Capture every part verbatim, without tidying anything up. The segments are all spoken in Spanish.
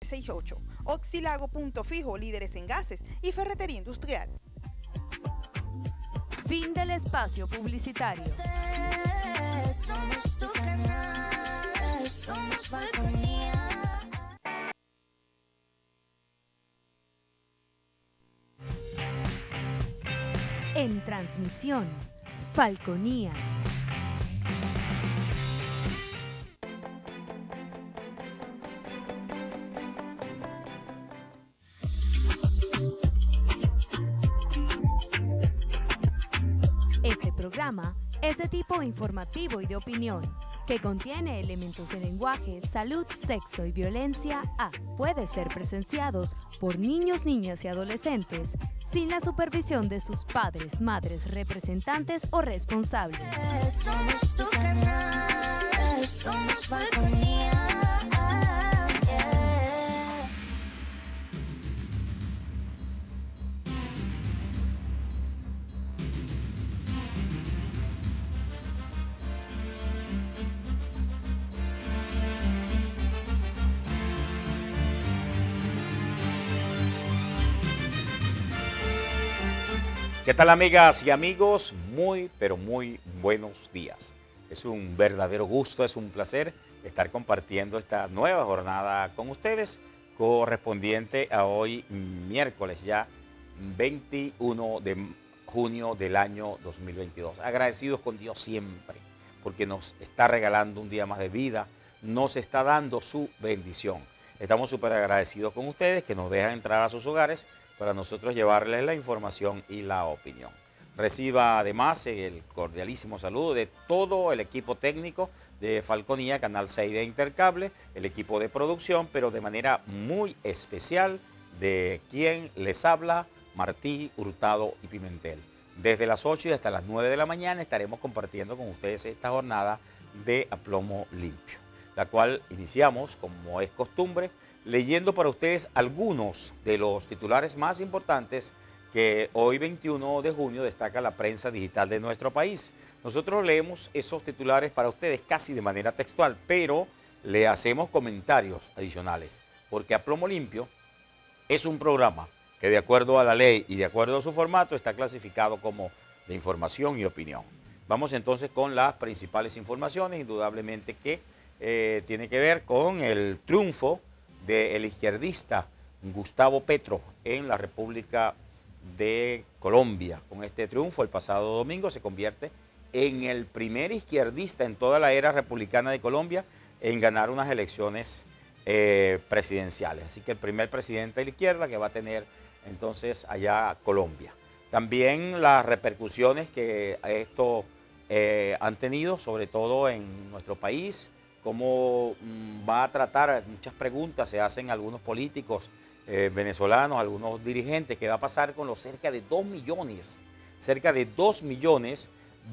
sesenta y ocho. Oxilago Punto Fijo, líderes en gases y ferretería industrial. Fin del espacio publicitario. Somos tu canal, somos Falconía. En transmisión, Falconía. Este programa es de tipo informativo y de opinión, que contiene elementos de lenguaje, salud, sexo y violencia A. Puede ser presenciados por niños, niñas y adolescentes sin la supervisión de sus padres, madres, representantes o responsables. Somos tu canal, somos Falconía. ¿Qué tal, amigas y amigos? Muy, pero muy buenos días. Es un verdadero gusto, es un placer estar compartiendo esta nueva jornada con ustedes, correspondiente a hoy, miércoles ya, veintiuno de junio del año dos mil veintidós. Agradecidos con Dios siempre, porque nos está regalando un día más de vida, nos está dando su bendición. Estamos súper agradecidos con ustedes que nos dejan entrar a sus hogares para nosotros llevarles la información y la opinión. Reciba además el cordialísimo saludo de todo el equipo técnico de Falconía, Canal seis de Intercable, el equipo de producción, pero de manera muy especial de quien les habla, Martí Hurtado y Pimentel. Desde las ocho y hasta las nueve de la mañana estaremos compartiendo con ustedes esta jornada de A Plomo Limpio, la cual iniciamos, como es costumbre, leyendo para ustedes algunos de los titulares más importantes que hoy veintiuno de junio destaca la prensa digital de nuestro país. Nosotros leemos esos titulares para ustedes casi de manera textual, pero le hacemos comentarios adicionales, porque A Plomo Limpio es un programa que, de acuerdo a la ley y de acuerdo a su formato, está clasificado como de información y opinión. Vamos entonces con las principales informaciones, indudablemente que eh, tiene que ver con el triunfo del izquierdista Gustavo Petro en la República de Colombia. Con este triunfo, el pasado domingo, se convierte en el primer izquierdista en toda la era republicana de Colombia en ganar unas elecciones eh, presidenciales. Así que el primer presidente de la izquierda que va a tener entonces allá Colombia. También las repercusiones que esto eh, han tenido, sobre todo en nuestro país, cómo va a tratar, muchas preguntas se hacen algunos políticos eh, venezolanos, algunos dirigentes, qué va a pasar con los cerca de dos millones, cerca de dos millones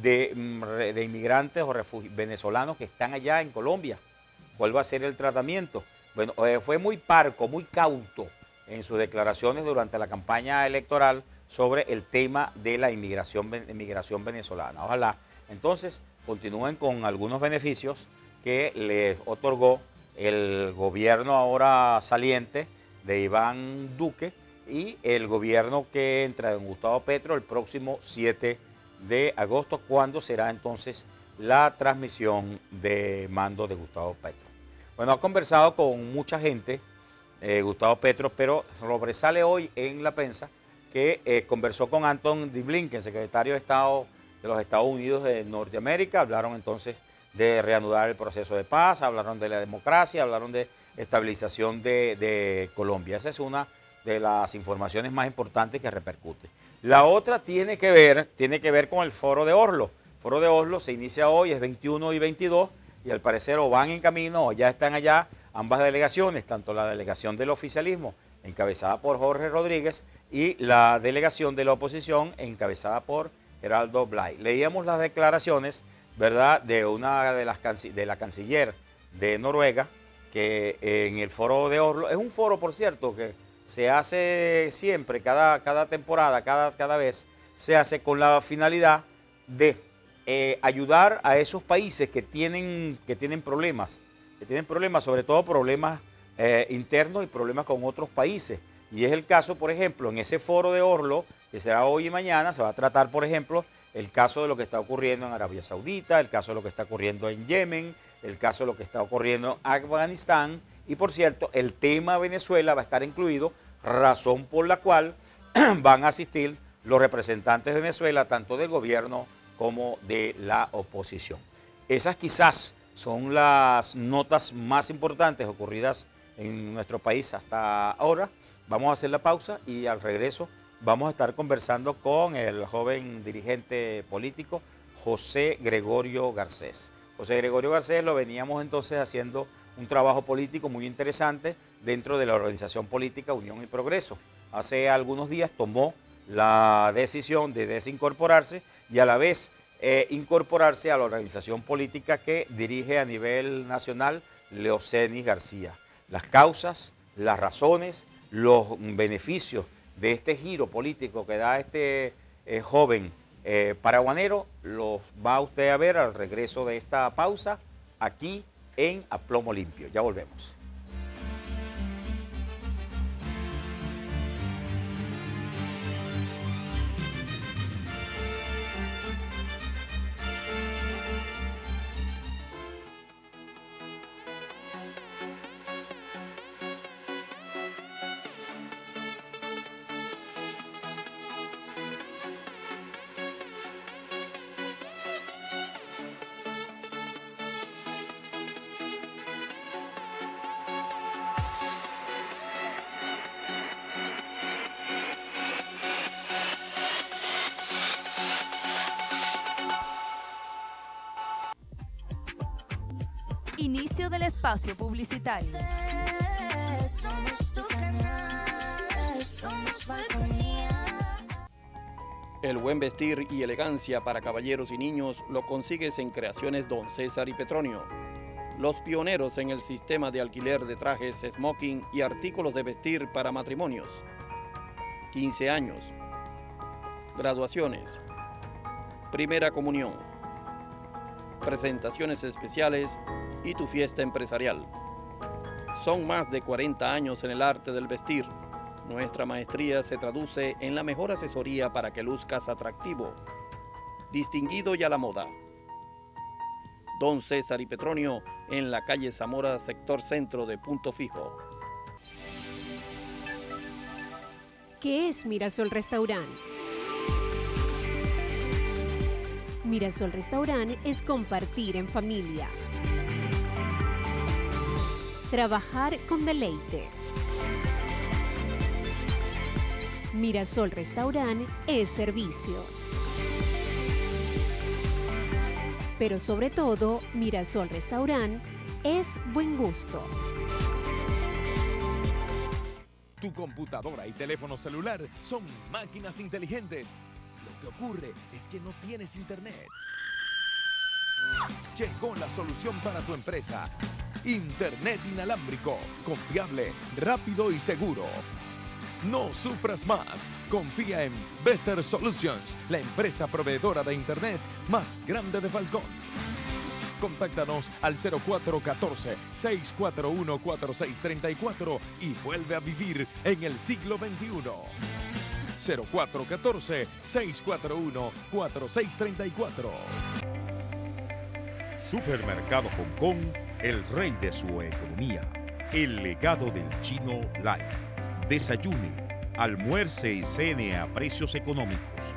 de, de inmigrantes o venezolanos que están allá en Colombia. ¿Cuál va a ser el tratamiento? Bueno, eh, fue muy parco, muy cauto en sus declaraciones durante la campaña electoral sobre el tema de la inmigración, inmigración venezolana. Ojalá entonces continúen con algunos beneficios que les otorgó el gobierno ahora saliente de Iván Duque y el gobierno que entra de Gustavo Petro el próximo siete de agosto, cuando será entonces la transmisión de mando de Gustavo Petro. Bueno, ha conversado con mucha gente, eh, Gustavo Petro, pero sobresale hoy en la prensa que eh, conversó con Anthony Blinken, secretario de Estado de los Estados Unidos de Norteamérica. Hablaron entonces de reanudar el proceso de paz, hablaron de la democracia, hablaron de estabilización de, de Colombia. Esa es una de las informaciones más importantes que repercute. La otra tiene que ver, tiene que ver con el Foro de Oslo. El Foro de Oslo se inicia hoy, es veintiuno y veintidós, y al parecer o van en camino o ya están allá ambas delegaciones, tanto la delegación del oficialismo, encabezada por Jorge Rodríguez, y la delegación de la oposición, encabezada por Geraldo Blay. Leíamos las declaraciones, ¿verdad?, de una de las de la canciller de Noruega, que en el Foro de Oslo, es un foro, por cierto, que se hace siempre, cada, cada temporada, cada, cada vez, se hace con la finalidad de eh, ayudar a esos países que tienen, que tienen problemas, que tienen problemas, sobre todo problemas eh, internos y problemas con otros países. Y es el caso, por ejemplo, en ese foro de Orlo, que será hoy y mañana, se va a tratar, por ejemplo, el caso de lo que está ocurriendo en Arabia Saudita, el caso de lo que está ocurriendo en Yemen, el caso de lo que está ocurriendo en Afganistán. Y, por cierto, el tema Venezuela va a estar incluido, razón por la cual van a asistir los representantes de Venezuela, tanto del gobierno como de la oposición. Esas quizás son las notas más importantes ocurridas en nuestro país hasta ahora. Vamos a hacer la pausa y al regreso vamos a estar conversando con el joven dirigente político José Gregorio Garcés. José Gregorio Garcés lo veníamos entonces haciendo un trabajo político muy interesante dentro de la organización política Unión y Progreso. Hace algunos días tomó la decisión de desincorporarse y a la vez eh, incorporarse a la organización política que dirige a nivel nacional Leocenis García. Las causas, las razones, los beneficios de este giro político que da este eh, joven eh, paraguanero los va usted a ver al regreso de esta pausa aquí en A Plomo Limpio. Ya volvemos. Inicio del espacio publicitario. Somos tu canal, somos Falconía. El buen vestir y elegancia para caballeros y niños lo consigues en Creaciones Don César y Petronio. Los pioneros en el sistema de alquiler de trajes, smoking y artículos de vestir para matrimonios. quince años. Graduaciones. Primera comunión. Presentaciones especiales y tu fiesta empresarial. Son más de cuarenta años en el arte del vestir. Nuestra maestría se traduce en la mejor asesoría para que luzcas atractivo, distinguido y a la moda. Don César y Petronio en la calle Zamora, sector centro de Punto Fijo. ¿Qué es Mirasol Restaurant? Mirasol Restaurant es compartir en familia. Trabajar con deleite. Mirasol Restaurant es servicio. Pero sobre todo, Mirasol Restaurant es buen gusto. Tu computadora y teléfono celular son máquinas inteligentes. Lo que ocurre es que no tienes internet. Llegó la solución para tu empresa. Internet inalámbrico, confiable, rápido y seguro. No sufras más. Confía en Besser Solutions, la empresa proveedora de Internet más grande de Falcón. Contáctanos al cero cuatro uno cuatro, seis cuatro uno, cuatro seis tres cuatro y vuelve a vivir en el siglo veintiuno. cero cuatro uno cuatro, seis cuatro uno, cuatro seis tres cuatro. Supermercado Hong Kong, el rey de su economía. El legado del chino Lai. Desayune, almuerce y cene a precios económicos.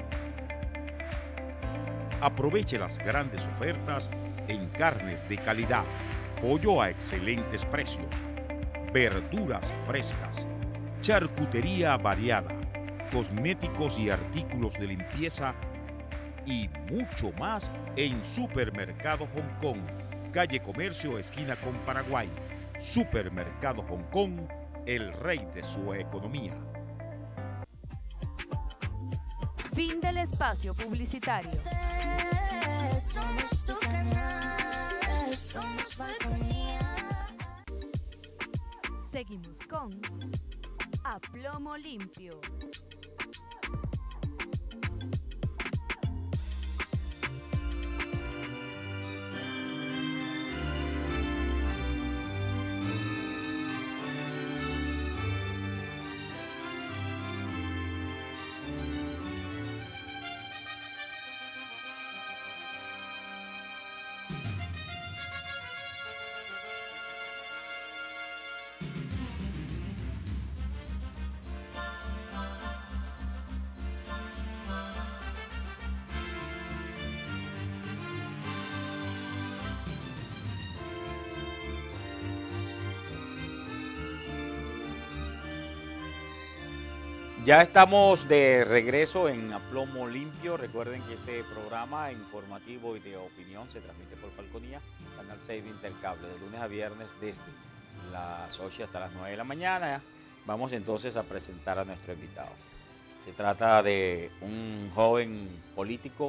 Aproveche las grandes ofertas en carnes de calidad, pollo a excelentes precios, verduras frescas, charcutería variada, cosméticos y artículos de limpieza y mucho más en Supermercado Hong Kong, calle Comercio, esquina con Paraguay. Supermercado Hong Kong, el rey de su economía. Fin del espacio publicitario. Somos tu canal, somos Falconía. Seguimos con A Plomo Limpio. Ya estamos de regreso en Aplomo Limpio. Recuerden que este programa informativo y de opinión se transmite por Falconía, Canal seis de Intercable, de lunes a viernes desde las ocho hasta las nueve de la mañana. Vamos entonces a presentar a nuestro invitado. Se trata de un joven político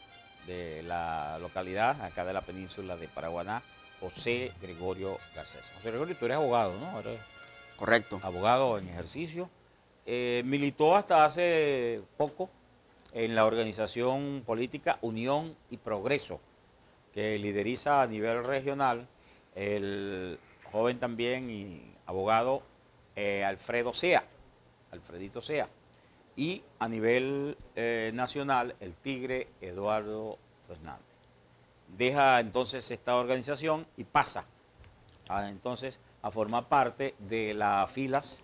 de la localidad, acá de la península de Paraguaná, José Gregorio Garcés. José Gregorio, tú eres abogado, ¿no? Eres Correcto. Abogado en ejercicio. Eh, militó hasta hace poco en la organización política Unión y Progreso, que lideriza a nivel regional el joven también y abogado eh, Alfredo Sea, Alfredito Sea, y a nivel eh, nacional el tigre Eduardo Fernández. Deja entonces esta organización y pasa a, entonces a formar parte de las filas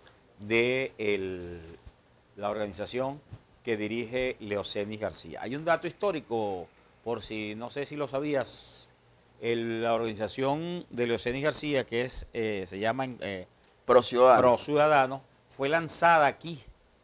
de el, la organización que dirige Leocenis García. Hay un dato histórico, por si no sé si lo sabías, el, la organización de Leocenis García, que es eh, se llama eh, Pro Ciudadano. Pro Ciudadano, fue lanzada aquí,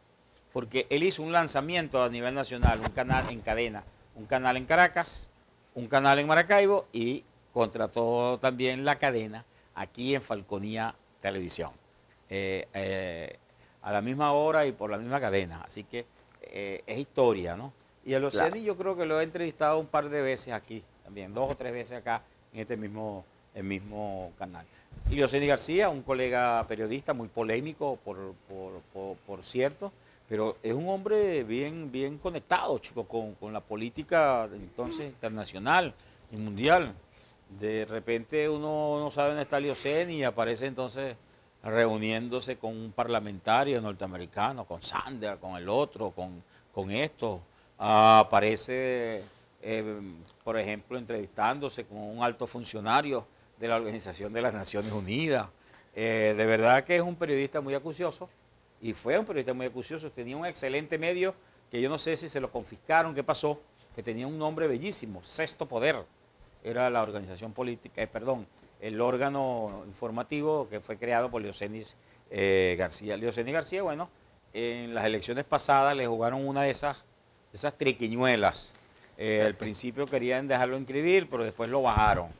porque él hizo un lanzamiento a nivel nacional, un canal en cadena, un canal en Caracas, un canal en Maracaibo y contrató también la cadena aquí en Falconía Televisión. Eh, eh, a la misma hora y por la misma cadena, así que eh, es historia, ¿no? Y a Leocenis claro. Yo creo que lo he entrevistado un par de veces aquí, también dos o tres veces acá en este mismo, el mismo canal. Y Leocenis García, un colega periodista muy polémico, por, por, por, por cierto, pero es un hombre bien, bien conectado, chicos, con, con la política entonces internacional y mundial. De repente uno no sabe dónde está Leocenis y aparece entonces reuniéndose con un parlamentario norteamericano, con Sanders, con el otro, con, con esto. Ah, aparece, eh, por ejemplo, entrevistándose con un alto funcionario de la Organización de las Naciones Unidas. Eh, de verdad que es un periodista muy acucioso, y fue un periodista muy acucioso, tenía un excelente medio, que yo no sé si se lo confiscaron, qué pasó, que tenía un nombre bellísimo, Sexto Poder, era la organización política, eh, perdón, el órgano informativo que fue creado por Leocenis eh, García. Leocenis García, bueno, en las elecciones pasadas le jugaron una de esas, de esas triquiñuelas. Eh, al principio querían dejarlo inscribir, pero después lo bajaron.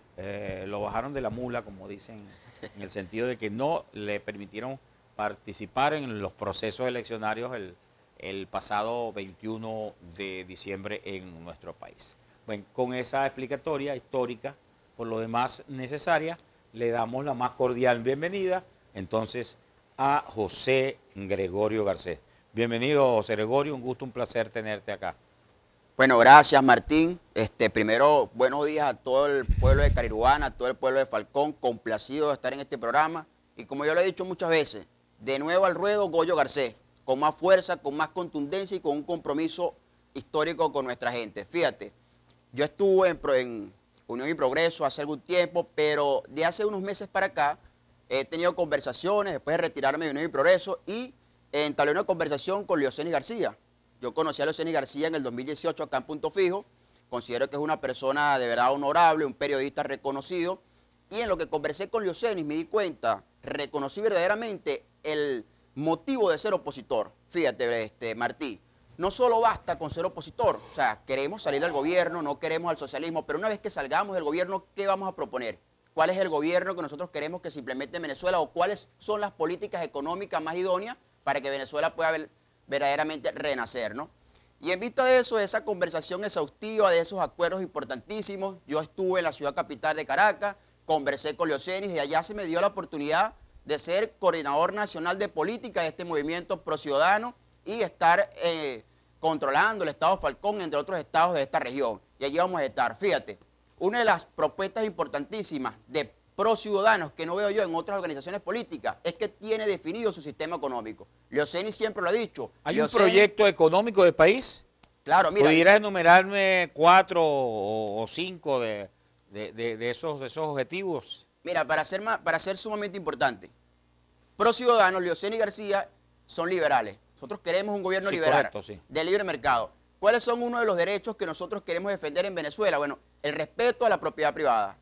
Eh, lo bajaron de la mula, como dicen, en el sentido de que no le permitieron participar en los procesos eleccionarios el, el pasado veintiuno de diciembre en nuestro país. Bueno, con esa explicatoria histórica, por lo demás necesaria, le damos la más cordial bienvenida entonces a José Gregorio Garcés. Bienvenido, José Gregorio, un gusto, un placer tenerte acá. Bueno, gracias, Martín. Este, primero, buenos días a todo el pueblo de Cariruana, a todo el pueblo de Falcón, complacido de estar en este programa. Y como yo lo he dicho muchas veces, de nuevo al ruedo Goyo Garcés, con más fuerza, con más contundencia y con un compromiso histórico con nuestra gente. Fíjate, yo estuve en, en Unión y Progreso hace algún tiempo, pero de hace unos meses para acá he tenido conversaciones, después de retirarme de Unión y Progreso, y entablé una conversación con Leocenis García. Yo conocí a Leocenis García en el dos mil dieciocho acá en Punto Fijo, considero que es una persona de verdad honorable, un periodista reconocido, y en lo que conversé con Leocenis me di cuenta, reconocí verdaderamente el motivo de ser opositor. Fíjate, este, Martí, no solo basta con ser opositor, o sea, queremos salir al gobierno, no queremos al socialismo, pero una vez que salgamos del gobierno, ¿qué vamos a proponer? ¿Cuál es el gobierno que nosotros queremos que se implemente en Venezuela o cuáles son las políticas económicas más idóneas para que Venezuela pueda ver, verdaderamente renacer, ¿no? Y en vista de eso, de esa conversación exhaustiva, de esos acuerdos importantísimos, yo estuve en la ciudad capital de Caracas, conversé con Leocenis y allá se me dio la oportunidad de ser coordinador nacional de política de este movimiento Pro Ciudadano y estar eh, controlando el estado Falcón, entre otros estados de esta región. Y allí vamos a estar. Fíjate, una de las propuestas importantísimas de Pro Ciudadanos que no veo yo en otras organizaciones políticas es que tiene definido su sistema económico. Leocenis siempre lo ha dicho. ¿Hay Leocenis, un proyecto económico del país? Claro, mira. ¿Pudieras enumerarme cuatro o, o cinco de, de, de, de, esos, de esos objetivos? Mira, para ser, más, para ser sumamente importante, Pro Ciudadanos, Leocenis García son liberales. Nosotros queremos un gobierno sí, liberal, correcto, sí. de libre mercado. ¿Cuáles son uno de los derechos que nosotros queremos defender en Venezuela? Bueno, el respeto a la propiedad privada,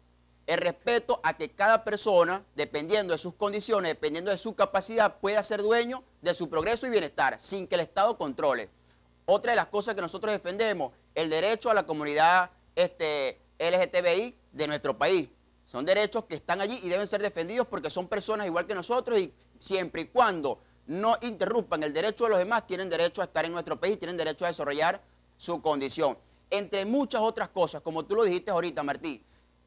el respeto a que cada persona, dependiendo de sus condiciones, dependiendo de su capacidad, pueda ser dueño de su progreso y bienestar, sin que el Estado controle. Otra de las cosas que nosotros defendemos, el derecho a la comunidad este, L G T B I de nuestro país. Son derechos que están allí y deben ser defendidos porque son personas igual que nosotros y siempre y cuando no interrumpan el derecho de los demás, tienen derecho a estar en nuestro país, tienen derecho a desarrollar su condición. Entre muchas otras cosas, como tú lo dijiste ahorita, Martí,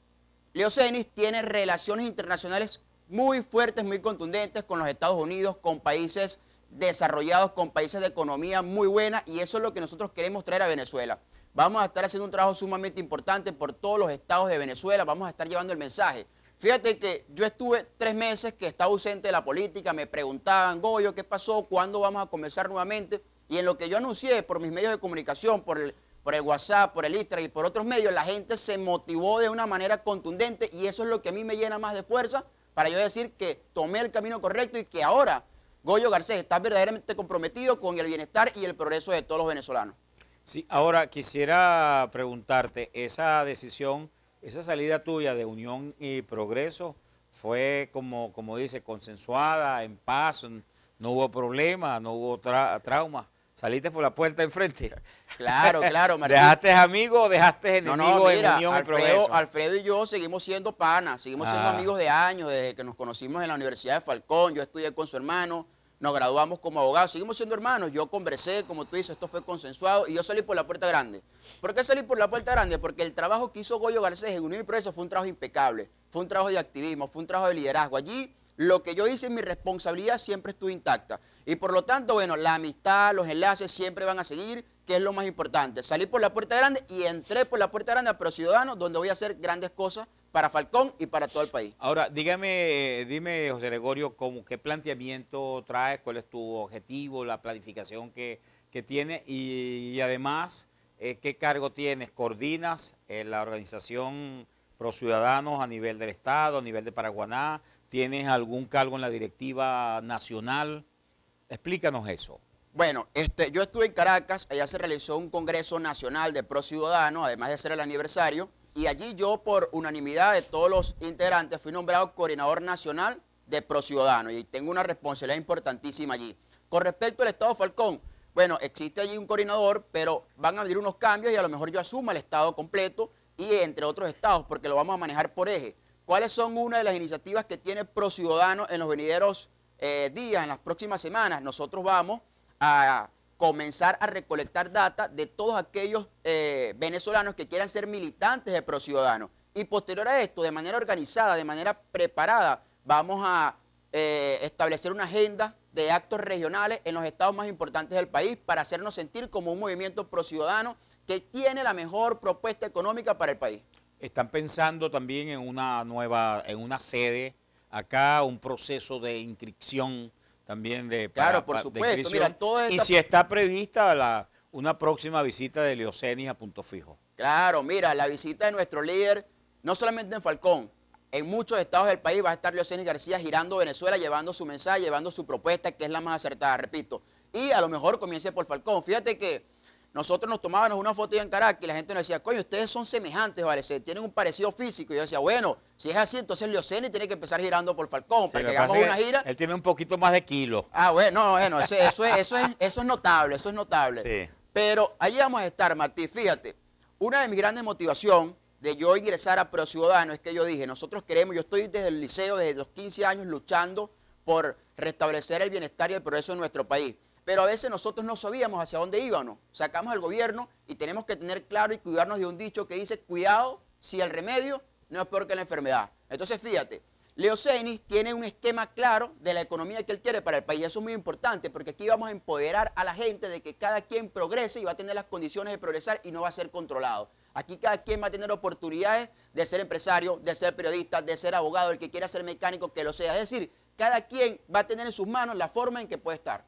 Leocenis tiene relaciones internacionales muy fuertes, muy contundentes con los Estados Unidos, con países desarrollados, con países de economía muy buena, y eso es lo que nosotros queremos traer a Venezuela. Vamos a estar haciendo un trabajo sumamente importante por todos los estados de Venezuela, vamos a estar llevando el mensaje. Fíjate que yo estuve tres meses que estaba ausente de la política, me preguntaban, Goyo, ¿qué pasó? ¿Cuándo vamos a comenzar nuevamente? Y en lo que yo anuncié por mis medios de comunicación, por el, por el WhatsApp, por el Instagram y por otros medios, la gente se motivó de una manera contundente y eso es lo que a mí me llena más de fuerza para yo decir que tomé el camino correcto y que ahora Goyo Garcés está verdaderamente comprometido con el bienestar y el progreso de todos los venezolanos. Sí, ahora quisiera preguntarte, esa decisión, esa salida tuya de Unión y Progreso fue, como, como dice, consensuada, en paz, no hubo problema, no hubo tra trauma. ¿Saliste por la puerta enfrente? Claro, claro, Martín. ¿Dejaste amigos o dejaste enemigos no, no, mira, en Unión Alfredo, y Progreso? Alfredo y yo seguimos siendo panas, seguimos ah. siendo amigos de años, desde que nos conocimos en la Universidad de Falcón, yo estudié con su hermano, nos graduamos como abogados, seguimos siendo hermanos, yo conversé, como tú dices, esto fue consensuado y yo salí por la puerta grande. ¿Por qué salí por la puerta grande? Porque el trabajo que hizo Goyo Garcés en Unión y Progreso fue un trabajo impecable, fue un trabajo de activismo, fue un trabajo de liderazgo. Allí lo que yo hice, mi responsabilidad siempre estuvo intacta. Y por lo tanto, bueno, la amistad, los enlaces siempre van a seguir, que es lo más importante. Salí por la puerta grande y entré por la puerta grande a Pro Ciudadanos, donde voy a hacer grandes cosas para Falcón y para todo el país. Ahora, dígame, dime, José Gregorio, ¿cómo, ¿qué planteamiento traes? ¿Cuál es tu objetivo, la planificación que, que tienes? Y, y además, eh, ¿qué cargo tienes? ¿Coordinas eh, la organización Pro Ciudadanos a nivel del Estado, a nivel de Paraguaná? ¿Tienes algún cargo en la directiva nacional? Explícanos eso. Bueno, este, yo estuve en Caracas, allá se realizó un congreso nacional de Pro Ciudadanos, además de ser el aniversario, y allí yo, por unanimidad de todos los integrantes, fui nombrado coordinador nacional de Pro Ciudadanos y tengo una responsabilidad importantísima allí. Con respecto al Estado Falcón, bueno, existe allí un coordinador, pero van a venir unos cambios y a lo mejor yo asuma el Estado completo y entre otros estados, porque lo vamos a manejar por eje. ¿Cuáles son una de las iniciativas que tiene Pro Ciudadanos en los venideros eh, días, en las próximas semanas? Nosotros vamos a comenzar a recolectar data de todos aquellos eh, venezolanos que quieran ser militantes de Pro Ciudadanos. Y posterior a esto, de manera organizada, de manera preparada, vamos a eh, establecer una agenda de actos regionales en los estados más importantes del país para hacernos sentir como un movimiento pro ciudadano que tiene la mejor propuesta económica para el país. ¿Están pensando también en una nueva, en una sede acá, un proceso de inscripción también de para, Claro, por supuesto. Mira, toda esa... Y si está prevista la, una próxima visita de Leocenis a Punto Fijo. Claro, mira, la visita de nuestro líder, no solamente en Falcón, en muchos estados del país va a estar Leocenis García girando Venezuela, llevando su mensaje, llevando su propuesta, que es la más acertada, repito. Y a lo mejor comience por Falcón. Fíjate que nosotros nos tomábamos una foto ya en Caracas y la gente nos decía, coño, ustedes son semejantes, ¿vale? Se tienen un parecido físico. Y yo decía, bueno, si es así, entonces Leocenis tiene que empezar girando por Falcón, sí, para que hagamos una gira. Él tiene un poquito más de kilo. Ah, bueno, bueno, eso, eso, es, eso, es, eso es notable, eso es notable. Sí. Pero allí vamos a estar, Martí. Fíjate, una de mis grandes motivaciones de yo ingresar a Pro Ciudadanos es que yo dije, nosotros queremos, yo estoy desde el liceo, desde los quince años luchando por restablecer el bienestar y el progreso en nuestro país. Pero a veces nosotros no sabíamos hacia dónde íbamos. Sacamos al gobierno y tenemos que tener claro y cuidarnos de un dicho que dice, cuidado si el remedio no es peor que la enfermedad. Entonces, fíjate, Leocenis tiene un esquema claro de la economía que él quiere para el país. Eso es muy importante porque aquí vamos a empoderar a la gente de que cada quien progrese y va a tener las condiciones de progresar y no va a ser controlado. Aquí cada quien va a tener oportunidades de ser empresario, de ser periodista, de ser abogado, el que quiera ser mecánico, que lo sea. Es decir, cada quien va a tener en sus manos la forma en que puede estar.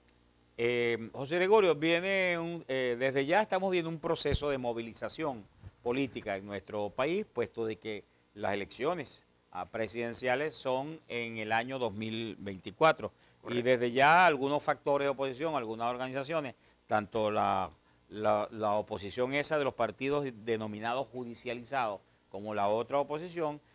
Eh, José Gregorio, viene un, eh, desde ya estamos viendo un proceso de movilización política en nuestro país, puesto de que las elecciones ah, presidenciales son en el año dos mil veinticuatro. Correcto. Y desde ya algunos factores de oposición, algunas organizaciones, tanto la, la, la oposición esa de los partidos denominados judicializados, como la otra oposición,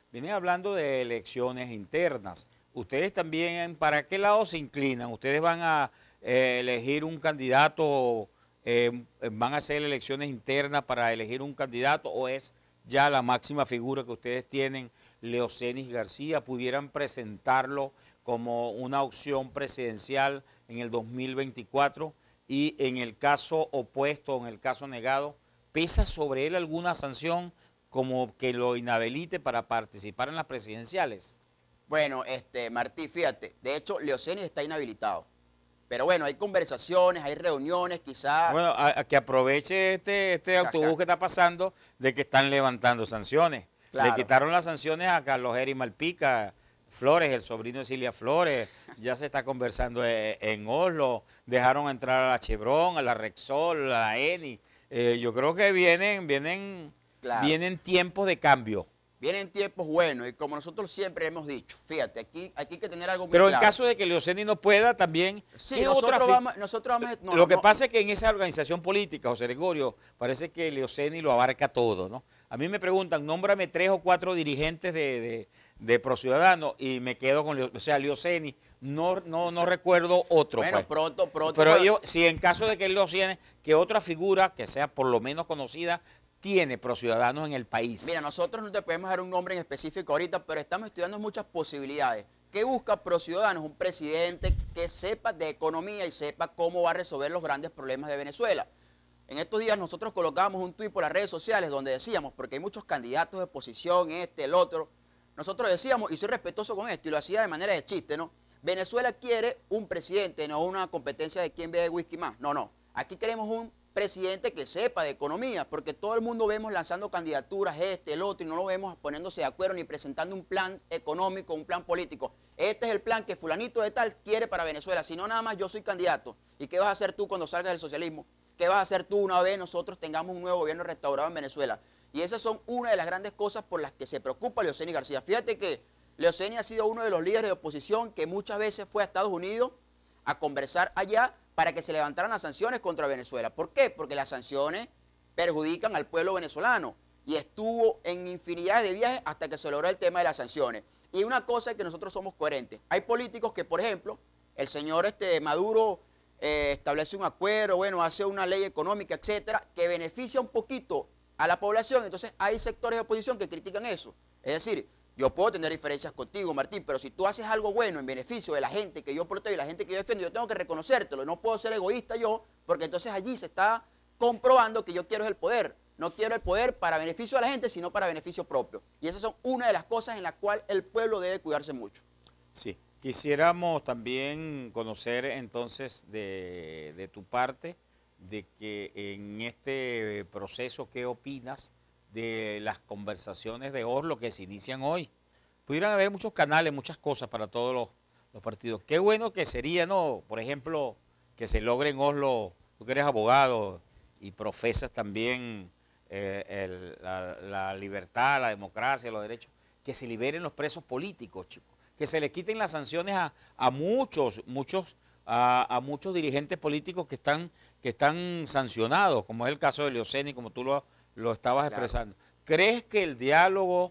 vienen hablando de elecciones internas. ¿Ustedes también para qué lado se inclinan? ¿Ustedes van a eh, elegir un candidato, eh, van a hacer elecciones internas para elegir un candidato o es ya la máxima figura que ustedes tienen, Leocenis García, pudieran presentarlo como una opción presidencial en el dos mil veinticuatro y en el caso opuesto, en el caso negado, ¿pesa sobre él alguna sanción como que lo inhabilite para participar en las presidenciales? Bueno, este, Martí, fíjate, de hecho, Leocenis está inhabilitado. Pero bueno, hay conversaciones, hay reuniones, quizás... Bueno, a, a que aproveche este, este autobús que está pasando de que están levantando sanciones. Claro. Le quitaron las sanciones a Carlos Eri Malpica Flores, el sobrino de Cilia Flores. Ya se está conversando en, en Oslo. Dejaron entrar a la Chevron, a la Rexol, a la Eni. Eh, yo creo que vienen, vienen, Claro. vienen tiempos de cambio. Vienen tiempos buenos y como nosotros siempre hemos dicho, fíjate, aquí, aquí hay que tener algo muy Pero claro. en caso de que Leocenis no pueda, también... Sí, ¿qué nosotros otra fi- vamos, nosotros vamos... no, Lo no, que no. pasa es que en esa organización política, José Gregorio, parece que Leocenis lo abarca todo, ¿no? A mí me preguntan, nómbrame tres o cuatro dirigentes de, de, de ProCiudadanos y me quedo con, Leo- o sea, Leocenis, no, no, no recuerdo otro. Bueno, pues. pronto, pronto. Pero bueno, yo, si en caso de que él lo tiene, que otra figura que sea por lo menos conocida, tiene ProCiudadanos en el país. Mira, nosotros no te podemos dar un nombre en específico ahorita, pero estamos estudiando muchas posibilidades. ¿Qué busca ProCiudadanos? Un presidente que sepa de economía y sepa cómo va a resolver los grandes problemas de Venezuela. En estos días nosotros colocábamos un tuit por las redes sociales donde decíamos, porque hay muchos candidatos de oposición, este, el otro, nosotros decíamos, y soy respetuoso con esto, y lo hacía de manera de chiste, ¿no? Venezuela quiere un presidente, no una competencia de quién bebe whisky más. No, no. Aquí queremos un presidente que sepa de economía, porque todo el mundo vemos lanzando candidaturas, este, el otro, y no lo vemos poniéndose de acuerdo ni presentando un plan económico, un plan político. Este es el plan que fulanito de tal quiere para Venezuela, si no nada más yo soy candidato. ¿Y qué vas a hacer tú cuando salgas del socialismo? ¿Qué vas a hacer tú una vez nosotros tengamos un nuevo gobierno restaurado en Venezuela? Y esas son una de las grandes cosas por las que se preocupa Leocenis García. Fíjate que Leocenis ha sido uno de los líderes de oposición que muchas veces fue a Estados Unidos a conversar allá para que se levantaran las sanciones contra Venezuela. ¿Por qué? Porque las sanciones perjudican al pueblo venezolano y estuvo en infinidad de viajes hasta que se logró el tema de las sanciones. Y una cosa es que nosotros somos coherentes. Hay políticos que, por ejemplo, el señor este, Maduro eh, establece un acuerdo, bueno, hace una ley económica, etcétera, que beneficia un poquito a la población. Entonces hay sectores de oposición que critican eso. Es decir, yo puedo tener diferencias contigo, Martín, pero si tú haces algo bueno en beneficio de la gente que yo protego y la gente que yo defiendo, yo tengo que reconocértelo. No puedo ser egoísta yo, porque entonces allí se está comprobando que yo quiero es el poder. No quiero el poder para beneficio de la gente, sino para beneficio propio. Y esas son una de las cosas en las cuales el pueblo debe cuidarse mucho. Sí, quisiéramos también conocer entonces de, de tu parte, de que en este proceso, ¿qué opinas de las conversaciones de Oslo que se inician hoy? Pudieran haber muchos canales, muchas cosas para todos los, los partidos. Qué bueno que sería, ¿no? Por ejemplo, que se logre en Oslo, tú que eres abogado y profesas también eh, el, la, la libertad, la democracia, los derechos, que se liberen los presos políticos, chicos, que se les quiten las sanciones a, a muchos, muchos, a, a muchos dirigentes políticos que están, que están sancionados, como es el caso de Leocenis, como tú lo, lo estabas Claro. expresando. ¿Crees que el diálogo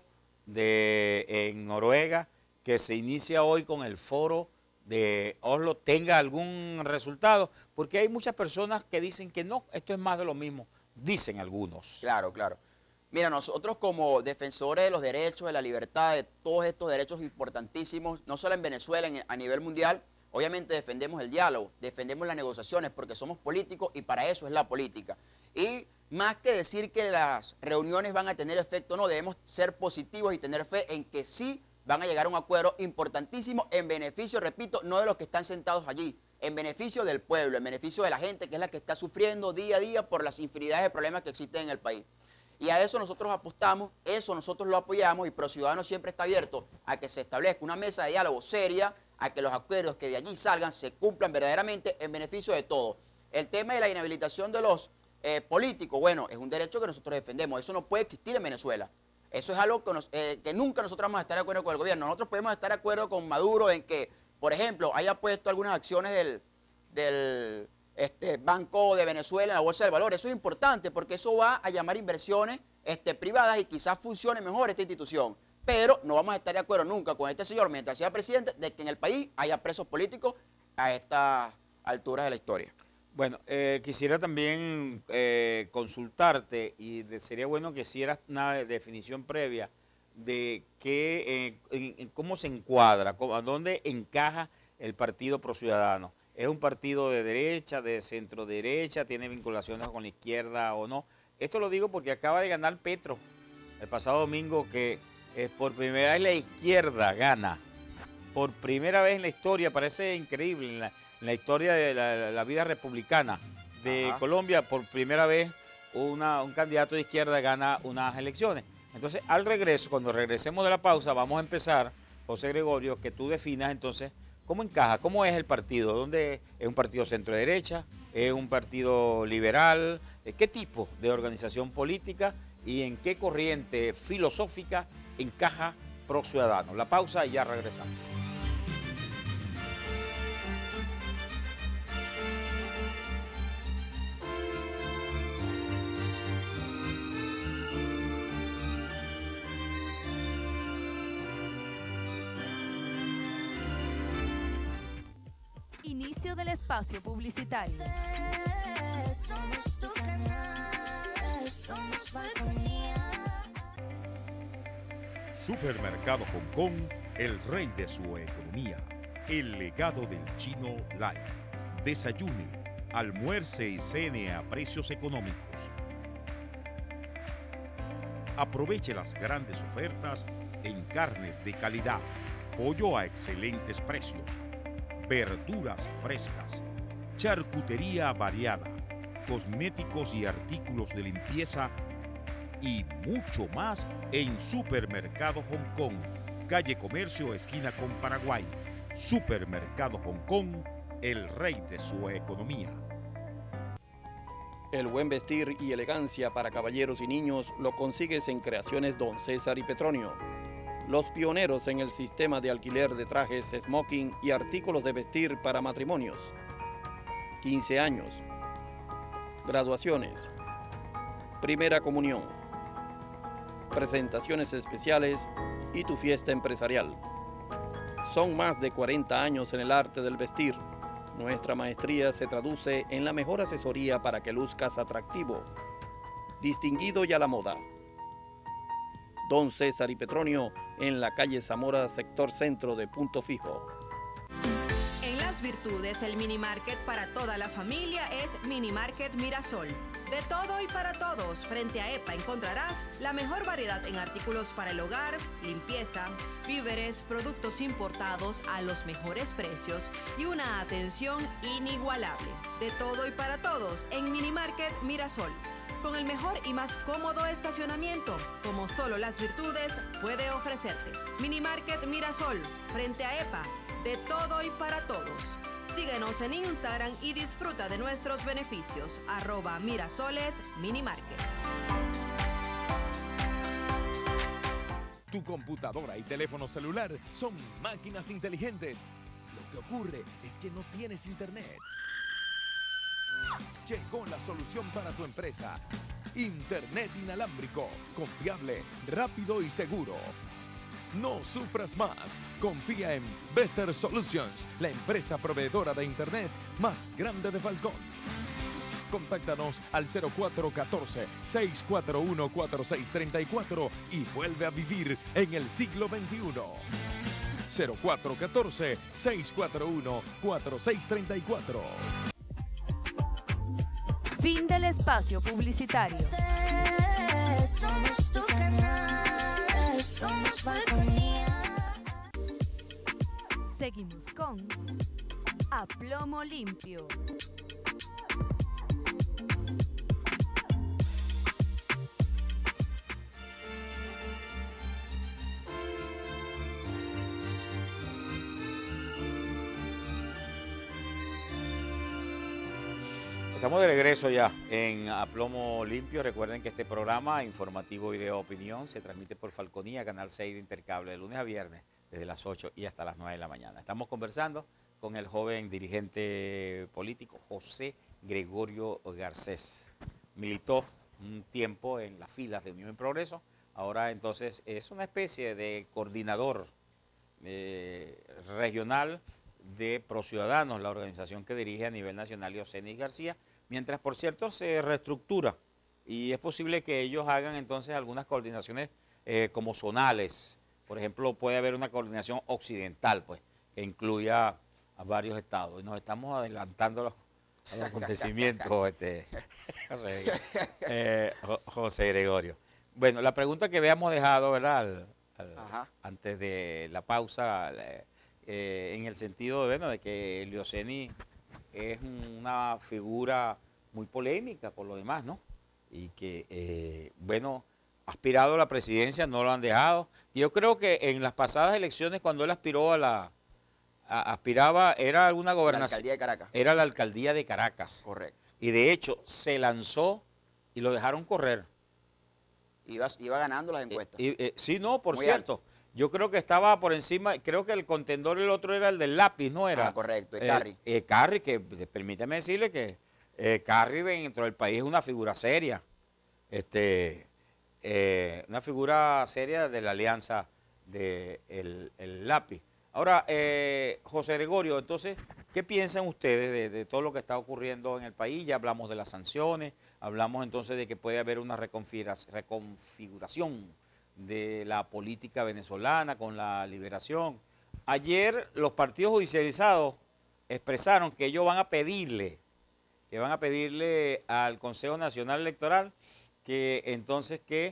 de en Noruega, que se inicia hoy con el foro de Oslo, tenga algún resultado? Porque hay muchas personas que dicen que no, esto es más de lo mismo, dicen algunos. Claro, claro. Mira, nosotros como defensores de los derechos, de la libertad, de todos estos derechos importantísimos, no solo en Venezuela, en- a nivel mundial, obviamente defendemos el diálogo, defendemos las negociaciones porque somos políticos y para eso es la política. Y más que decir que las reuniones van a tener efecto, no, debemos ser positivos y tener fe en que sí van a llegar a un acuerdo importantísimo en beneficio, repito, no de los que están sentados allí, en beneficio del pueblo, en beneficio de la gente que es la que está sufriendo día a día por las infinidades de problemas que existen en el país. Y a eso nosotros apostamos, eso nosotros lo apoyamos y ProCiudadanos siempre está abierto a que se establezca una mesa de diálogo seria, a que los acuerdos que de allí salgan se cumplan verdaderamente en beneficio de todos. El tema de la inhabilitación de los eh, políticos, bueno, es un derecho que nosotros defendemos, eso no puede existir en Venezuela. Eso es algo que, nos, eh, que nunca nosotros vamos a estar de acuerdo con el gobierno. Nosotros podemos estar de acuerdo con Maduro en que, por ejemplo, haya puesto algunas acciones del, del este, Banco de Venezuela en la Bolsa del Valor. Eso es importante porque eso va a llamar inversiones este, privadas y quizás funcione mejor esta institución. pero no vamos a estar de acuerdo nunca con este señor, mientras sea presidente, de que en el país haya presos políticos a estas alturas de la historia. Bueno, eh, quisiera también eh, consultarte y de, sería bueno que hicieras una definición previa de qué, eh, en, en cómo se encuadra, cómo, a dónde encaja el Partido Pro Ciudadano. ¿Es un partido de derecha, de centro derecha, tiene vinculaciones con la izquierda o no? Esto lo digo porque acaba de ganar Petro el pasado domingo, que eh, por primera vez la izquierda gana. Por primera vez en la historia, parece increíble, en la, en la historia de la, la vida republicana de Ajá. Colombia, por primera vez una, un candidato de izquierda gana unas elecciones. Entonces, al regreso, cuando regresemos de la pausa, vamos a empezar, José Gregorio, que tú definas entonces cómo encaja, cómo es el partido, dónde es un partido centro-derecha, es un partido liberal, qué tipo de organización política y en qué corriente filosófica encaja Pro Ciudadano. La pausa y ya regresamos. Inicio del espacio publicitario. Somos tu canal, somos Falconía. Supermercado Hong Kong, el rey de su economía. El legado del chino Life. Desayune, almuerce y cene a precios económicos. Aproveche las grandes ofertas en carnes de calidad, pollo a excelentes precios, verduras frescas, charcutería variada, cosméticos y artículos de limpieza y mucho más en Supermercado Hong Kong, calle Comercio, esquina con Paraguay. Supermercado Hong Kong, el rey de su economía. El buen vestir y elegancia para caballeros y niños lo consigues en Creaciones Don César y Petronio, los pioneros en el sistema de alquiler de trajes, smoking y artículos de vestir para matrimonios. quince años, graduaciones, primera comunión, presentaciones especiales y tu fiesta empresarial. Son más de cuarenta años en el arte del vestir. Nuestra maestría se traduce en la mejor asesoría para que luzcas atractivo, distinguido y a la moda. Don César y Petronio, en la calle Zamora, sector centro de Punto Fijo. En Las Virtudes, el mini market para toda la familia es Mini Market Mirasol. De todo y para todos, frente a EPA encontrarás la mejor variedad en artículos para el hogar, limpieza, víveres, productos importados a los mejores precios y una atención inigualable. De todo y para todos en Mini Market Mirasol. Con el mejor y más cómodo estacionamiento, como solo Las Virtudes puede ofrecerte. Mini Market Mirasol, frente a EPA, de todo y para todos. Síguenos en Instagram y disfruta de nuestros beneficios. Arroba Mirasoles Mini Market. Tu computadora y teléfono celular son máquinas inteligentes. Lo que ocurre es que no tienes internet. Llegó la solución para tu empresa. Internet inalámbrico, confiable, rápido y seguro. No sufras más. Confía en Besser Solutions, la empresa proveedora de Internet más grande de Falcón. Contáctanos al cero cuatro uno cuatro, seis cuatro uno, cuatro seis tres cuatro y vuelve a vivir en el siglo veintiuno. cero cuatro uno cuatro, seis cuatro uno, cuatro seis tres cuatro. Fin del espacio publicitario. Somos tu canal, somos Falconía. Seguimos con A Plomo Limpio. Estamos de regreso ya en A Plomo Limpio. Recuerden que este programa informativo y de opinión se transmite por Falconía, Canal seis de Intercable, de lunes a viernes, desde las ocho y hasta las nueve de la mañana. Estamos conversando con el joven dirigente político José Gregorio Garcés. Militó un tiempo en las filas de Unión y Progreso, ahora entonces es una especie de coordinador eh, regional de ProCiudadanos, la organización que dirige a nivel nacional Yosenis García, mientras por cierto se reestructura y es posible que ellos hagan entonces algunas coordinaciones eh, como zonales. Por ejemplo, puede haber una coordinación occidental, pues, que incluya a varios estados. Y nos estamos adelantando a los, a los acontecimientos, este, José, eh, José Gregorio. Bueno, la pregunta que habíamos dejado, ¿verdad? Al, al, antes de la pausa, eh, en el sentido de, bueno, de que Yosenis es una figura muy polémica por lo demás, ¿no? Y que, eh, bueno, aspirado a la presidencia, no lo han dejado. Yo creo que en las pasadas elecciones, cuando él aspiró a la, a, aspiraba, era alguna gobernación. La alcaldía de Caracas. Era la alcaldía de Caracas. Correcto. Y de hecho, se lanzó y lo dejaron correr. Iba, iba ganando las encuestas. Eh, eh, sí, no, por Muy cierto. alto. Yo creo que estaba por encima, creo que el contendor, el otro era el del lápiz, ¿no era? Ah, correcto, el eh, Carri. Eh, Carri, que permíteme decirle que eh, Carri dentro del país es una figura seria. Este... Eh, una figura seria de la alianza del de el lápiz. Ahora, eh, José Gregorio, entonces, ¿qué piensan ustedes de, de todo lo que está ocurriendo en el país? Ya hablamos de las sanciones, hablamos entonces de que puede haber una reconfiguración de la política venezolana con la liberación. Ayer los partidos judicializados expresaron que ellos van a pedirle, que van a pedirle al Consejo Nacional Electoral que entonces que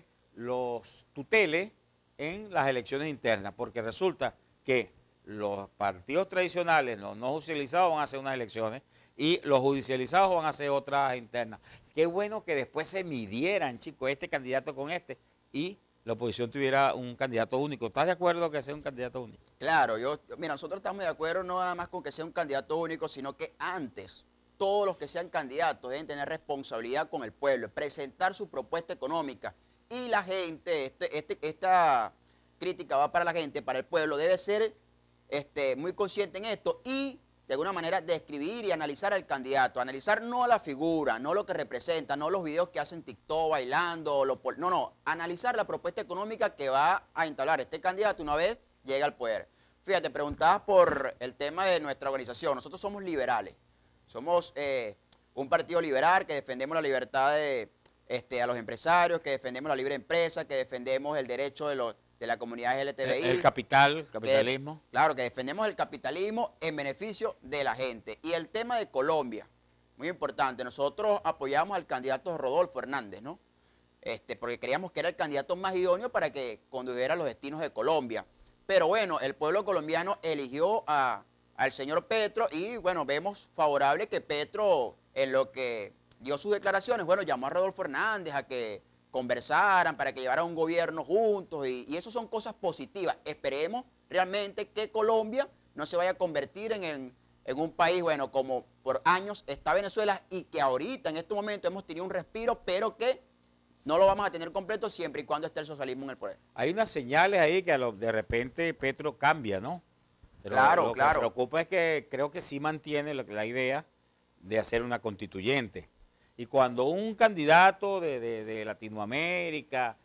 los tutele en las elecciones internas, porque resulta que los partidos tradicionales, los no judicializados van a hacer unas elecciones y los judicializados van a hacer otras internas. Qué bueno que después se midieran, chicos, este candidato con este y la oposición tuviera un candidato único. ¿Estás de acuerdo que sea un candidato único? Claro, yo, mira, nosotros estamos de acuerdo no nada más con que sea un candidato único, sino que antes todos los que sean candidatos deben tener responsabilidad con el pueblo, presentar su propuesta económica y la gente, este, este, esta crítica va para la gente, para el pueblo, debe ser este, muy consciente en esto y de alguna manera describir y analizar al candidato, analizar no a la figura, no lo que representa, no los videos que hacen TikTok bailando, lo, no, no, analizar la propuesta económica que va a instalar este candidato una vez llega al poder. Fíjate, preguntabas por el tema de nuestra organización, nosotros somos liberales. Somos eh, un partido liberal que defendemos la libertad de, este, a los empresarios, que defendemos la libre empresa, que defendemos el derecho de, los, de la comunidad L G T B I. El, el capital, el capitalismo. Que, claro, que defendemos el capitalismo en beneficio de la gente. Y el tema de Colombia, muy importante, nosotros apoyamos al candidato Rodolfo Hernández, ¿no? Este, porque creíamos que era el candidato más idóneo para que condujera los destinos de Colombia. Pero bueno, el pueblo colombiano eligió a... al señor Petro y bueno, vemos favorable que Petro en lo que dio sus declaraciones, bueno, llamó a Rodolfo Hernández a que conversaran para que llevaran un gobierno juntos y, y eso son cosas positivas. Esperemos realmente que Colombia no se vaya a convertir en, en, en un país, bueno, como por años está Venezuela y que ahorita en este momento hemos tenido un respiro, pero que no lo vamos a tener completo siempre y cuando esté el socialismo en el poder. Hay unas señales ahí que a lo, de repente Petro cambia, ¿no? Pero claro, lo claro. que me preocupa es que creo que sí mantiene la, la idea de hacer una constituyente. Y cuando un candidato de, de, de Latinoamérica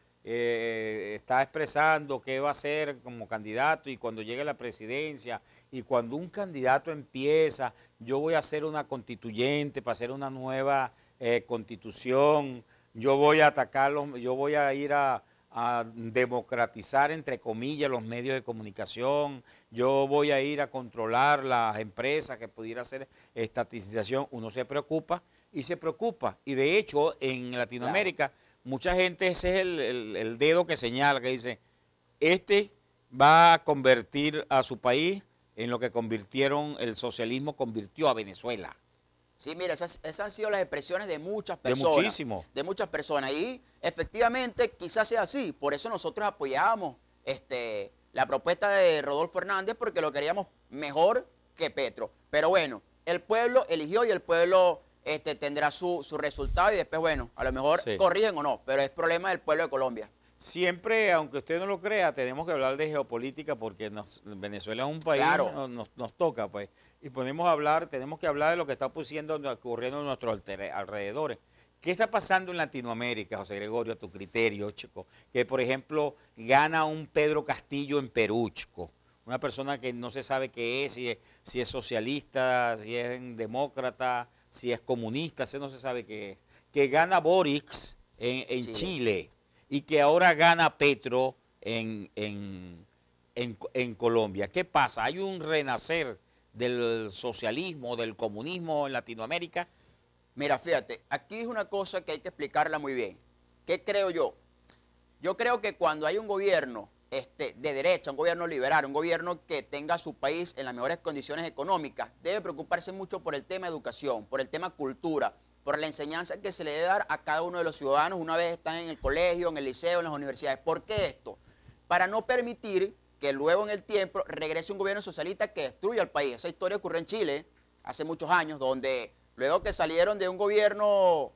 eh, está expresando qué va a hacer como candidato y cuando llegue a la presidencia y cuando un candidato empieza, yo voy a hacer una constituyente para hacer una nueva eh, constitución, yo voy a atacarlos, yo voy a ir a... a democratizar, entre comillas, los medios de comunicación, yo voy a ir a controlar las empresas que pudiera hacer estatización, uno se preocupa y se preocupa. Y de hecho, en Latinoamérica, claro, mucha gente ese es el, el, el dedo que señala, que dice, este va a convertir a su país en lo que convirtieron, el socialismo convirtió a Venezuela. Sí, mira, esas, esas han sido las expresiones de muchas personas. De muchísimo. De muchas personas. Y efectivamente quizás sea así. Por eso nosotros apoyamos este, la propuesta de Rodolfo Hernández porque lo queríamos mejor que Petro. Pero bueno, el pueblo eligió y el pueblo este, tendrá su, su resultado y después, bueno, a lo mejor sí corrigen o no, pero es problema del pueblo de Colombia. Siempre, aunque usted no lo crea, tenemos que hablar de geopolítica porque nos, Venezuela es un país, claro, nos, nos toca, pues. Y podemos hablar, tenemos que hablar de lo que está ocurriendo, ocurriendo a nuestros alrededores. ¿Qué está pasando en Latinoamérica, José Gregorio, a tu criterio, chico? Que, por ejemplo, gana un Pedro Castillo en Perú, chico. Una persona que no se sabe qué es, si es, si es socialista, si es demócrata, si es comunista, si no se sabe qué es. Que gana Boric en, en Chile. Chile y que ahora gana Petro en, en, en, en Colombia. ¿Qué pasa? ¿Hay un renacer del socialismo, del comunismo en Latinoamérica? Mira, fíjate, aquí es una cosa que hay que explicarla muy bien. ¿Qué creo yo? Yo creo que cuando hay un gobierno este, de derecha, un gobierno liberal, un gobierno que tenga a su país en las mejores condiciones económicas, debe preocuparse mucho por el tema educación, por el tema cultura, por la enseñanza que se le debe dar a cada uno de los ciudadanos una vez están en el colegio, en el liceo, en las universidades. ¿Por qué esto? Para no permitir que luego en el tiempo regrese un gobierno socialista que destruya el país. Esa historia ocurrió en Chile hace muchos años, donde luego que salieron de un gobierno,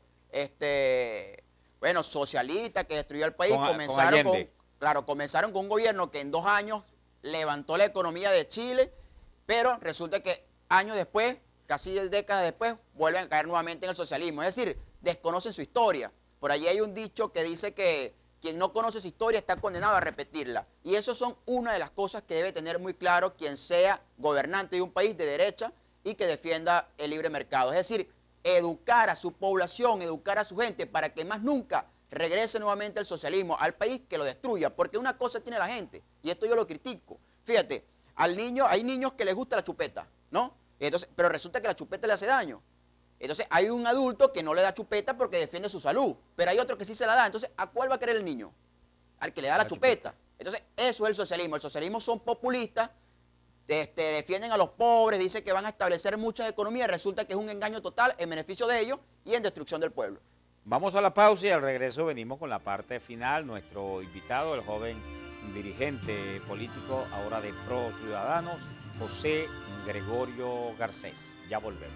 este, bueno, socialista que destruyó el país, con, comenzaron con, con, claro, comenzaron con un gobierno que en dos años levantó la economía de Chile, pero resulta que años después, casi décadas después, vuelven a caer nuevamente en el socialismo. Es decir, desconocen su historia. Por allí hay un dicho que dice que quien no conoce su historia está condenado a repetirla. Y eso son una de las cosas que debe tener muy claro quien sea gobernante de un país de derecha y que defienda el libre mercado. Es decir, educar a su población, educar a su gente para que más nunca regrese nuevamente el socialismo al país que lo destruya. Porque una cosa tiene la gente, y esto yo lo critico. Fíjate, al niño, hay niños que les gusta la chupeta, ¿no? Entonces, pero resulta que la chupeta le hace daño. Entonces hay un adulto que no le da chupeta porque defiende su salud, pero hay otro que sí se la da. Entonces, ¿a cuál va a querer el niño? Al que le da la, la chupeta. chupeta. Entonces, eso es el socialismo. El socialismo son populistas, este, defienden a los pobres, dicen que van a establecer muchas economías, resulta que es un engaño total en beneficio de ellos y en destrucción del pueblo. Vamos a la pausa y al regreso venimos con la parte final. Nuestro invitado, el joven dirigente político, ahora de Pro Ciudadanos, José Gregorio Garcés. Ya volvemos.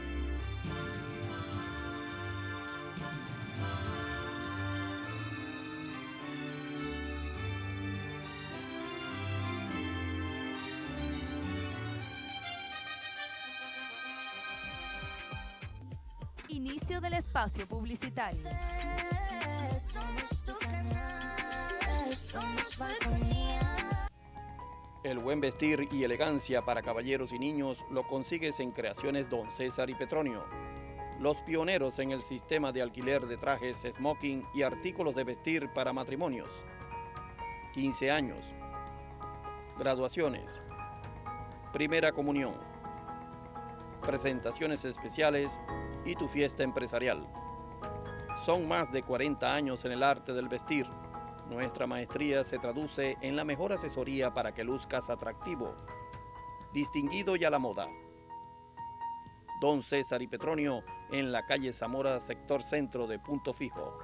Inicio del espacio publicitario. Somos tu canal, somos Falconía. El buen vestir y elegancia para caballeros y niños lo consigues en Creaciones Don César y Petronio. Los pioneros en el sistema de alquiler de trajes, smoking y artículos de vestir para matrimonios. quince años. Graduaciones. Primera comunión. Presentaciones especiales y tu fiesta empresarial. Son más de cuarenta años en el arte del vestir. Nuestra maestría se traduce en la mejor asesoría para que luzcas atractivo, distinguido y a la moda. Don César y Petronio en la calle Zamora, sector centro de Punto Fijo.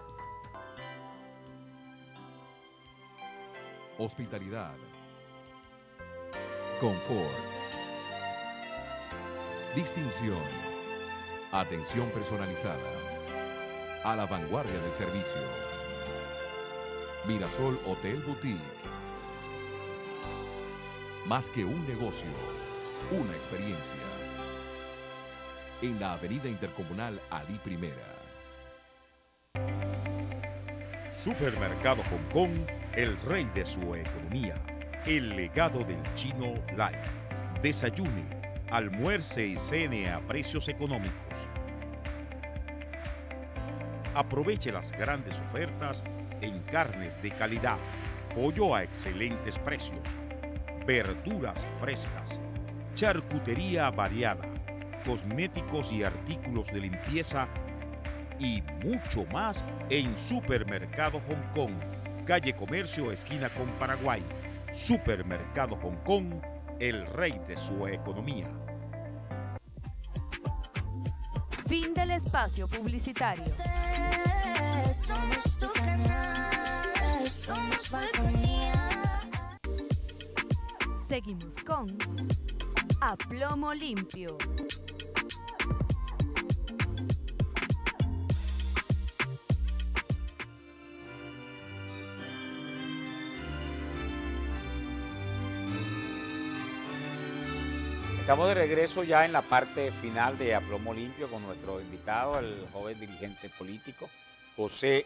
Hospitalidad, confort, distinción, atención personalizada, a la vanguardia del servicio. Mirasol Hotel Boutique. Más que un negocio, una experiencia. En la Avenida Intercomunal Ali Primera. Supermercado Hong Kong, el rey de su economía. El legado del chino Lai. Desayune, almuerce y cene a precios económicos. Aproveche las grandes ofertas en carnes de calidad, pollo a excelentes precios, verduras frescas, charcutería variada, cosméticos y artículos de limpieza y mucho más en Supermercado Hong Kong, calle Comercio, esquina con Paraguay. Supermercado Hong Kong, el rey de su economía. Fin del espacio publicitario. Somos tu canal, somos Falconía. Seguimos con A Plomo Limpio. Estamos Estamos de regreso ya en la parte final de A Plomo Limpio con nuestro invitado, el joven dirigente político, José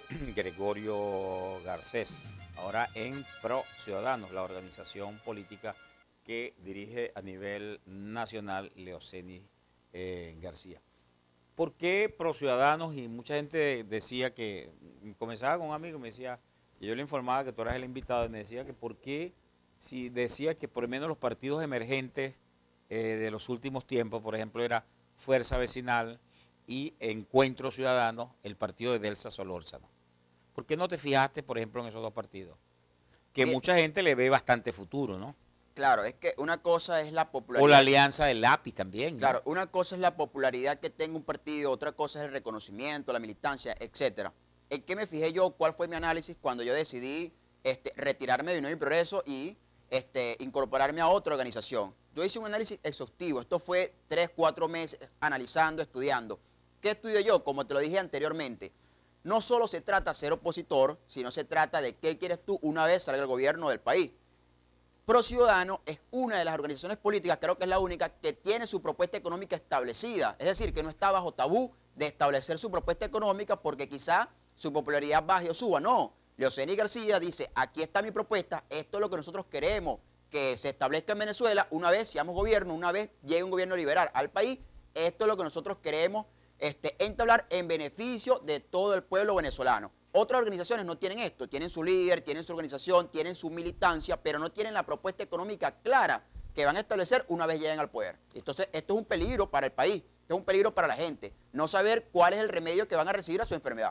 Gregorio Garcés, ahora en Pro Ciudadanos, la organización política que dirige a nivel nacional Leoceni eh, García. ¿Por qué Pro Ciudadanos? Y mucha gente decía que, comenzaba con un amigo y me decía, y yo le informaba que tú eras el invitado, y me decía que por qué, si decía que por lo menos los partidos emergentes eh, de los últimos tiempos, por ejemplo, era Fuerza Vecinal y Encuentro Ciudadano, el partido de Delsa Solórzano. ¿Por qué no te fijaste, por ejemplo, en esos dos partidos? Que Bien. Mucha gente le ve bastante futuro, ¿no? Claro, es que una cosa es la popularidad. O la alianza del lápiz también, ¿no? Claro, una cosa es la popularidad que tenga un partido, otra cosa es el reconocimiento, la militancia, etcétera. ¿En qué me fijé yo? ¿Cuál fue mi análisis cuando yo decidí este, retirarme de Unión y Progreso y este, incorporarme a otra organización? Yo hice un análisis exhaustivo. Esto fue tres, cuatro meses analizando, estudiando. ¿Qué estudio yo? Como te lo dije anteriormente, no solo se trata de ser opositor, sino se trata de qué quieres tú una vez salga el gobierno del país. Pro Ciudadano es una de las organizaciones políticas, creo que es la única, que tiene su propuesta económica establecida. Es decir, que no está bajo tabú de establecer su propuesta económica porque quizá su popularidad baje o suba. No, Leoceni García dice, aquí está mi propuesta, esto es lo que nosotros queremos que se establezca en Venezuela una vez seamos gobierno, una vez llegue un gobierno liberal al país, esto es lo que nosotros queremos este, entablar en beneficio de todo el pueblo venezolano. Otras organizaciones no tienen esto, tienen su líder, tienen su organización, tienen su militancia, pero no tienen la propuesta económica clara que van a establecer una vez lleguen al poder. Entonces, esto es un peligro para el país, esto es un peligro para la gente, no saber cuál es el remedio que van a recibir a su enfermedad.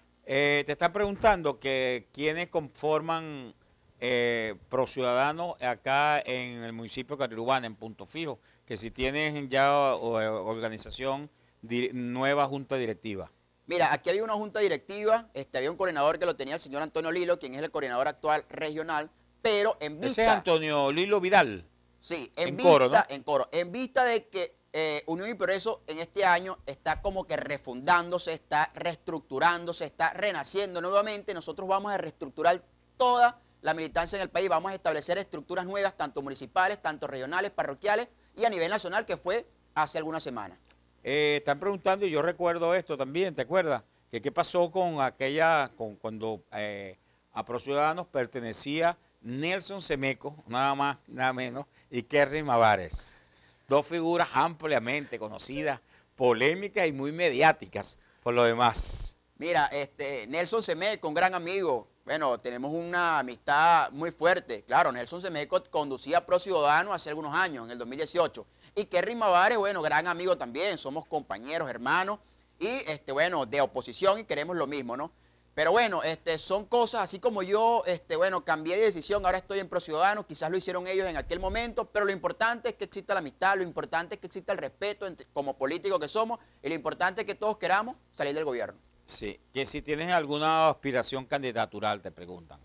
Eh, te están preguntando que quiénes conforman eh, Pro Ciudadanos acá en el municipio de Carirubana, en Punto Fijo, que si tienen ya o, eh, organización, di, nueva junta directiva. Mira, aquí había una junta directiva, este, había un coordinador que lo tenía el señor Antonio Lilo, quien es el coordinador actual regional, pero en vista... Ese es Antonio Lilo Vidal. Sí, en, en vista, coro, ¿no? en coro, en vista de que eh, Unión y Progreso en este año está como que refundándose, está reestructurándose, está renaciendo nuevamente, nosotros vamos a reestructurar toda la militancia en el país, vamos a establecer estructuras nuevas, tanto municipales, tanto regionales, parroquiales y a nivel nacional, que fue hace algunas semanas. Eh, están preguntando, y yo recuerdo esto también, ¿te acuerdas? Que qué pasó con aquella, con cuando eh, a Pro Ciudadanos pertenecía Nelson Semeco, nada más, nada menos, y Kerry Mavares. Dos figuras ampliamente conocidas, polémicas y muy mediáticas por lo demás. Mira, este Nelson Semeco, un gran amigo, bueno, tenemos una amistad muy fuerte. Claro, Nelson Semeco conducía Pro Ciudadanos hace algunos años, en el dos mil dieciocho. Y Kerry Mavares, bueno, gran amigo también, somos compañeros, hermanos, y este, bueno, de oposición y queremos lo mismo, ¿no? Pero bueno, este, son cosas, así como yo, este, bueno, cambié de decisión, ahora estoy en Pro Ciudadanos, quizás lo hicieron ellos en aquel momento, pero lo importante es que exista la amistad, lo importante es que exista el respeto entre, como políticos que somos, y lo importante es que todos queramos salir del gobierno. Sí, que si tienes alguna aspiración candidatural, te preguntan.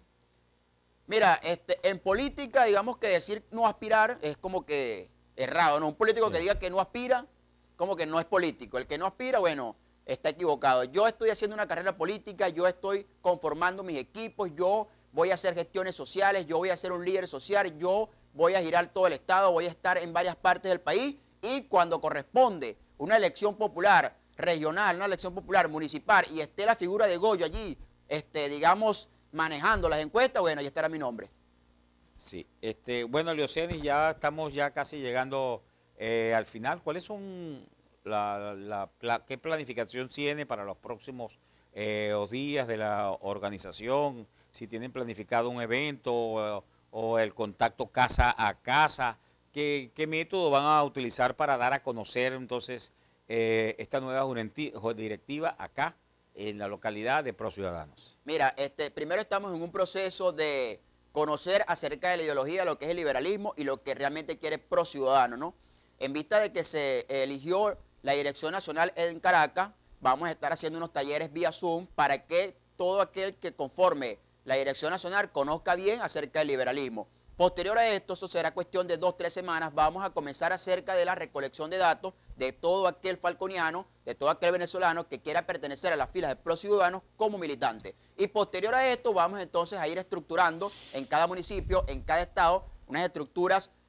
Mira, este, en política, digamos que decir no aspirar es como que errado, ¿no? Un político sí. que diga que no aspira, como que no es político. El que no aspira, bueno, está equivocado. Yo estoy haciendo una carrera política, yo estoy conformando mis equipos, yo voy a hacer gestiones sociales, yo voy a ser un líder social, yo voy a girar todo el estado, voy a estar en varias partes del país y cuando corresponde una elección popular regional, una elección popular municipal y esté la figura de Goyo allí, este, digamos, manejando las encuestas, bueno, ya estará mi nombre. Sí, este, bueno, Leoceni, ya estamos ya casi llegando eh, al final. ¿Cuáles son la, la, la qué planificación tiene para los próximos eh, días de la organización? Si tienen planificado un evento o, o el contacto casa a casa, ¿qué, qué método van a utilizar para dar a conocer entonces eh, esta nueva directiva acá en la localidad de Pro Ciudadanos? Mira, este, primero estamos en un proceso de conocer acerca de la ideología, lo que es el liberalismo y lo que realmente quiere Pro Ciudadano, ¿no? En vista de que se eligió la dirección nacional en Caracas, vamos a estar haciendo unos talleres vía Zoom para que todo aquel que conforme la dirección nacional conozca bien acerca del liberalismo. Posterior a esto, eso será cuestión de dos, tres semanas, vamos a comenzar acerca de la recolección de datos de todo aquel falconiano, de todo aquel venezolano que quiera pertenecer a las filas de Pro Ciudadanos como militante. Y posterior a esto, vamos entonces a ir estructurando en cada municipio, en cada estado, unas estructuras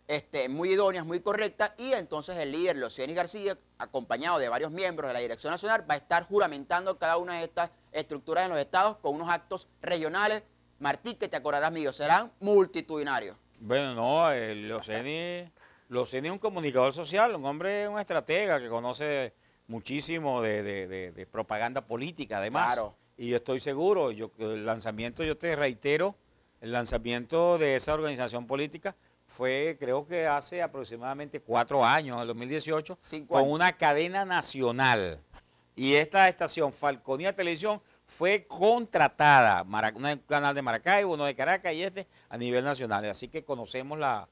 este, muy idóneas, muy correctas, y entonces el líder, Leocenis García, acompañado de varios miembros de la Dirección Nacional, va a estar juramentando cada una de estas estructuras en los estados con unos actos regionales. Martí, que te acordarás mío, serán multitudinarios. Bueno, no, Leocenis es un comunicador social, un hombre, un estratega que conoce muchísimo de, de, de, de propaganda política, además. Claro. Y yo estoy seguro, yo, el lanzamiento, yo te reitero, el lanzamiento de esa organización política fue, creo que hace aproximadamente cuatro años, en el dos mil dieciocho, Cinco con años. una cadena nacional. Y esta estación, Falconía Televisión, fue contratada, un canal de Maracaibo, uno de Caracas y este a nivel nacional. Así que conocemos la,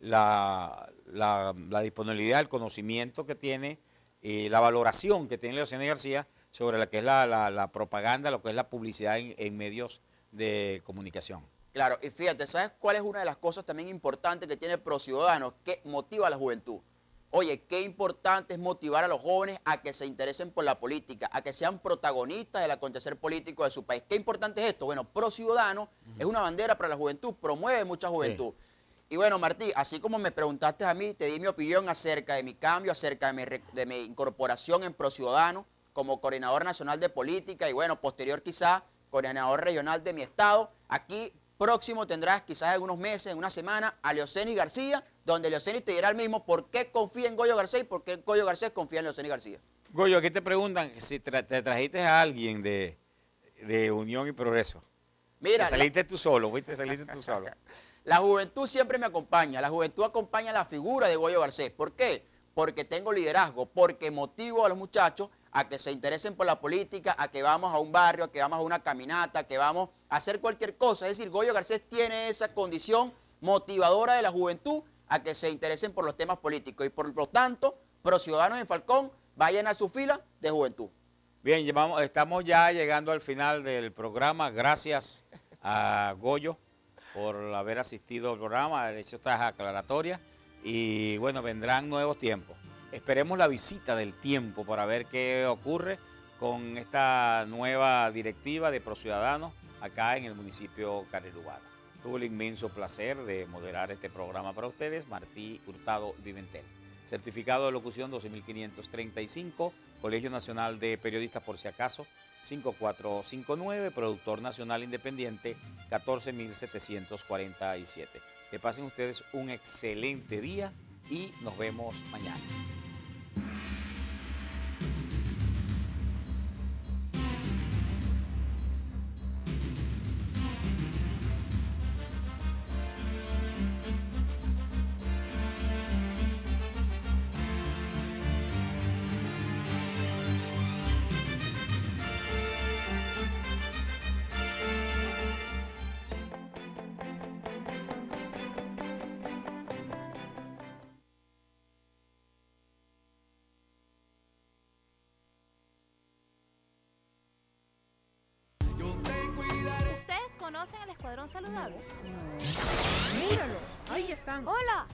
la, la, la disponibilidad, el conocimiento que tiene y la valoración que tiene Leocenis García sobre lo que es la, la, la propaganda, lo que es la publicidad en, en medios de comunicación. Claro, y fíjate, ¿sabes cuál es una de las cosas también importantes que tiene ProCiudadanos? Que motiva a la juventud. Oye, qué importante es motivar a los jóvenes a que se interesen por la política, a que sean protagonistas del acontecer político de su país. ¿Qué importante es esto? Bueno, ProCiudadanos uh-huh. es una bandera para la juventud, promueve mucha juventud. Sí. Y bueno, Martí, así como me preguntaste a mí, te di mi opinión acerca de mi cambio, acerca de mi, de mi incorporación en ProCiudadanos como coordinador nacional de política y bueno, posterior quizá coordinador regional de mi estado. Aquí próximo tendrás quizás en unos meses, en una semana, a Leocenis García, donde Leocenis te dirá el mismo por qué confía en Goyo Garcés y por qué Goyo Garcés confía en Leocenis García. Goyo, aquí te preguntan si tra te trajiste a alguien de, de Unión y Progreso. Mira, te saliste la... tú solo, ¿viste? Saliste tú solo. La juventud siempre me acompaña, la juventud acompaña la figura de Goyo Garcés. ¿Por qué? Porque tengo liderazgo, porque motivo a los muchachos a que se interesen por la política, a que vamos a un barrio, a que vamos a una caminata, a que vamos a hacer cualquier cosa. Es decir, Goyo Garcés tiene esa condición motivadora de la juventud a que se interesen por los temas políticos. Y por lo tanto, ProCiudadanos en Falcón va a llenar su fila de juventud. Bien, llevamos, estamos ya llegando al final del programa. Gracias a Goyo por haber asistido al programa, haber hecho estas aclaratorias. Y bueno, vendrán nuevos tiempos. Esperemos la visita del tiempo para ver qué ocurre con esta nueva directiva de ProCiudadanos acá en el municipio Carrirubana. Tuve el inmenso placer de moderar este programa para ustedes, Martí Hurtado Pimentel. Certificado de locución doce mil quinientos treinta y cinco, Colegio Nacional de Periodistas por si acaso, cinco cuatro cinco nueve, Productor Nacional Independiente, catorce mil setecientos cuarenta y siete. Que pasen ustedes un excelente día y nos vemos mañana. ¿Conocen el Escuadrón Saludable? Míralos, ahí están. Hola,